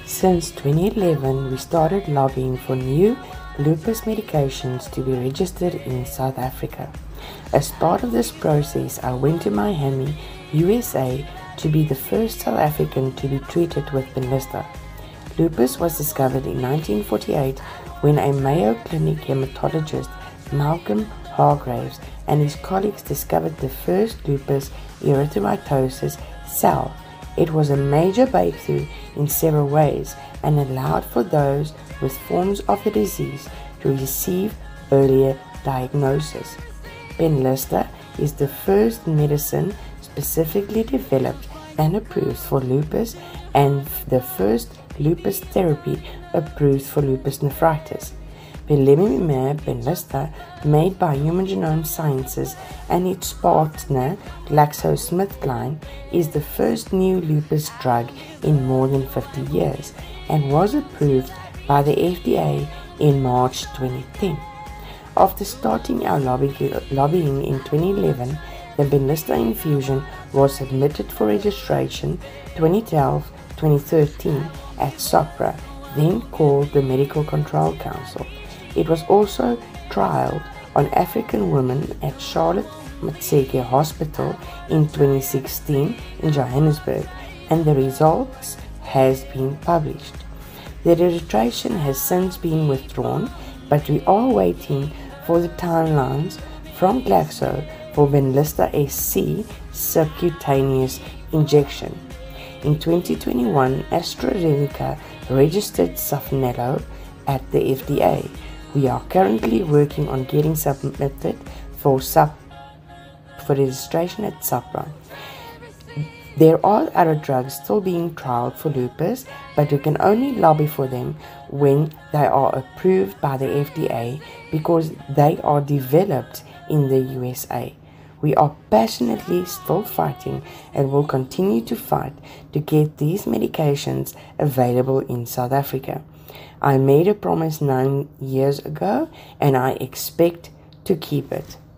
Since 2011, we started lobbying for new lupus medications to be registered in South Africa. As part of this process, I went to Miami, USA to be the first South African to be treated with Benlysta. Lupus was discovered in 1948 when a Mayo Clinic hematologist, Malcolm Hargraves, and his colleagues discovered the first lupus erythematosus cell. It was a major breakthrough in several ways and allowed for those with forms of the disease to receive earlier diagnosis. Benlysta is the first medicine specifically developed and approved for lupus and the first lupus therapy approved for lupus nephritis. Belimumab, Benlysta, made by Human Genome Sciences and its partner GlaxoSmithKline, is the first new lupus drug in more than 50 years and was approved by the FDA in March 2010. After starting our lobbying in 2011, the Benlysta infusion was submitted for registration 2012-2013 at SAHPRA, then called the Medical Control Council. It was also trialed on African women at Charlotte Maxeke Hospital in 2016 in Johannesburg, and the results has been published. The registration has since been withdrawn, but we are waiting for the timelines from Glaxo for Benlysta SC subcutaneous injection. In 2021, AstraZeneca registered Safnello at the FDA. We are currently working on getting submitted for registration at SAHPRA. There are other drugs still being trialed for lupus, but we can only lobby for them when they are approved by the FDA because they are developed in the USA. We are passionately still fighting and will continue to fight to get these medications available in South Africa. I made a promise 9 years ago and I expect to keep it.